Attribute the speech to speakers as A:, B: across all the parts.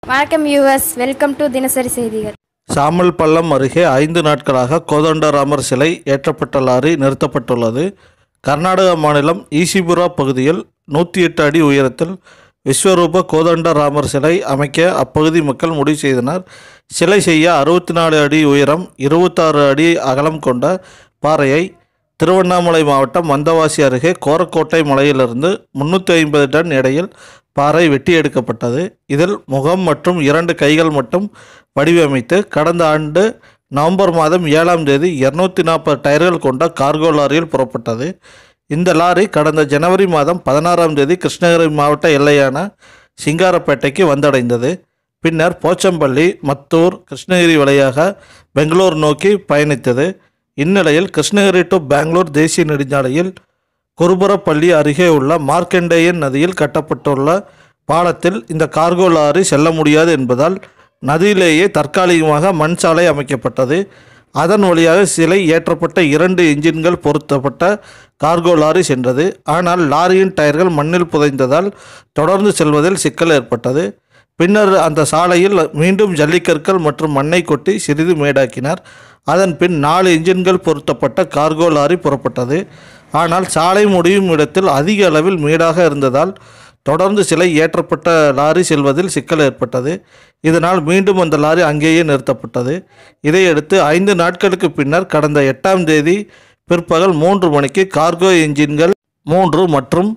A: வணக்கம் viewers, welcome to தினசரி செய்திகள்.
B: சாமல் பள்ளம் அருகே 5 நாட்களாக கோதண்டராமர் சிலை ஏற்றப்பட்ட லாரி நிறுத்தப்பட்டுள்ளது. கர்நாடக மாநிலம் ஈசிபுரா பகுதியில் 108 அடி உயரத்தில் விஸ்வரூப கோதண்டராமர் சிலை அமைக்க அப்பகுதி மக்கள் முடிவு செய்தனர். சிலை செய்ய 64 அடி உயரம் 26 அடி அகலம் கொண்ட பாறையை திருவண்ணாமலை மாவட்டம் வந்தவாசி அருகே கோரக்கோட்டை மலையிலிருந்து 350 டன் எடையில் பாறை வெட்டி எடுக்கப்பட்டது. இதில் முகம் மற்றும் 2 கைகள் மட்டும் வடிவமைத்து கடந்த ஆண்டு நவம்பர் மாதம் 7ஆம் தேதி 240 டயர்கள் கொண்ட கார்கோ லாரியில் புறப்பட்டது. இந்த லாரி கடந்த ஜனவரி மாதம் 16ஆம் தேதி கிருஷ்ணகிரி மாவட்ட எல்லையான சிங்காரப்பேட்டைக்கு வந்தடைந்தது. பின்னர் போச்சம்பள்ளி, மத்தூர், கிருஷ்ணகிரி வழியாக பெங்களூர் நோக்கி பயணித்தது. இந்நிலையில் கிருஷ்ணகிரி டு பெங்களூர் தேசிய நெடுஞ்சாலையில் குருபரப்பள்ளி அருகே உள்ள மார்க்கண்டேயன் நதியில் கட்டப்பட்டுள்ள பாலத்தில் இந்த கார்கோ லாரி செல்ல முடியாது என்பதால் நதியிலேயே தற்காலிகமாக மண் சாலை அமைக்கப்பட்டது. அதன் வழியாக சிலை ஏற்றப்பட்ட 2 இன்ஜின்கள் பொருத்தப்பட்ட கார்கோ லாரி சென்றது. ஆனால் லாரியின் டயர்கள் மண்ணில் புதைந்ததால் தொடர்ந்து செல்வதில் சிக்கல் ஏற்பட்டது. பின்னர் அந்த சாலையில் மீண்டும் ஜல்லிக்கற்கள் மற்றும் மண்ணை கொட்டி சிறிது மேடாக்கினார். அதன் பின் 4 இன்ஜின்கள் பொருத்தப்பட்ட கார்கோ லாரி புறப்பட்டது. ஆனால் சாலை முடியும் இடத்தில் அதிக அளவில் மேடாக இருந்ததால் தொடர்ந்து சிலை ஏற்றப்பட்ட லாரி செல்வதில் சிக்கல் ஏற்பட்டது. இதனால் மீண்டும் அந்த லாரி அங்கேயே நிறுத்தப்பட்டது. இதையடுத்து 5 நாட்களுக்கு பின்னர் கடந்த 8ஆம் தேதி பிற்பகல் 3 மணிக்கு கார்கோ இன்ஜின்கள் 3 மற்றும்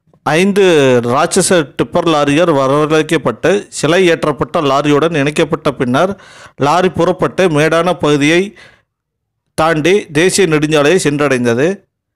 B: 5 ராட்சச டிப்பர் லாரிகள் வரவழைக்கப்பட்டு சிலை ஏற்றப்பட்ட லாரியுடன் இணைக்கப்பட்ட பின்னர் லாரி புறப்பட்டு மேடான பகுதியை தாண்டி தேசிய நெடுஞ்சாலையை சென்றடைந்தது.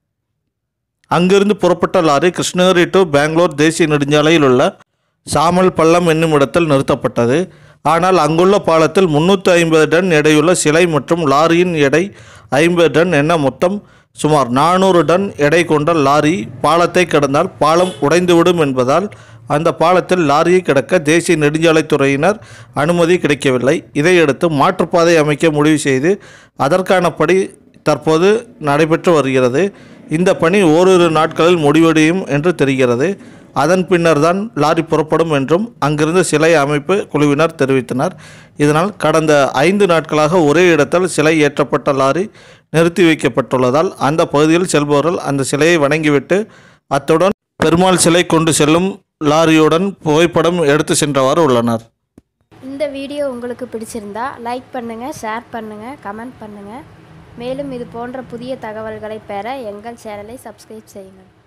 B: அங்கிருந்து புறப்பட்ட லாரி கிருஷ்ணகிரி டு பெங்களூர் தேசிய நெடுஞ்சாலையில் உள்ள சாமல் பள்ளம் என்னும் இடத்தில் நிறுத்தப்பட்டது. ஆனால் அங்குள்ள பாலத்தில் 350 டன் எடையுள்ள சிலை மற்றும் லாரியின் எடை 50 டன் என மொத்தம் சுமார் 400 டன் எடை கொண்ட லாரி பாலத்தை கடந்தால் பாலம் உடைந்துவிடும் என்பதால் அந்த பாலத்தில் லாரியை கடக்க தேசிய நெடுஞ்சாலைத்துறையினர் அனுமதி கிடைக்கவில்லை. இதையடுத்து மாற்றுப்பாதை அமைக்க முடிவு செய்து அதற்கான பணி தற்போது நடைபெற்று வருகிறது. இந்த பணி ஓரிரு நாட்களில் முடிவடையும் என்று தெரிகிறது. அதன் பின்னர் தான் லாரி புறப்படும் என்றும் அங்கிருந்து சிலை அமைப்பு குழுவினர் தெரிவித்தனர். இதனால் கடந்த 5 நாட்களாக ஒரே இடத்தில் சிலை ஏற்றப்பட்ட லாரி நிறுத்தி வைக்கப்பட்டுள்ளதால் அந்த பகுதியில் செல்பவர்கள் அந்த சிலையை வணங்கிவிட்டு அத்துடன் பெருமாள் சிலை கொண்டு செல்லும் லாரியுடன் புகைப்படம் எடுத்து சென்றவாறு உள்ளனர்.
A: இந்த வீடியோ உங்களுக்கு பிடிச்சிருந்தா லைக் பண்ணுங்கள், ஷேர் பண்ணுங்கள், கமெண்ட் பண்ணுங்கள். மேலும் இது போன்ற புதிய தகவல்களை பெற எங்கள் சேனலை சப்ஸ்கிரைப் செய்யுங்கள்.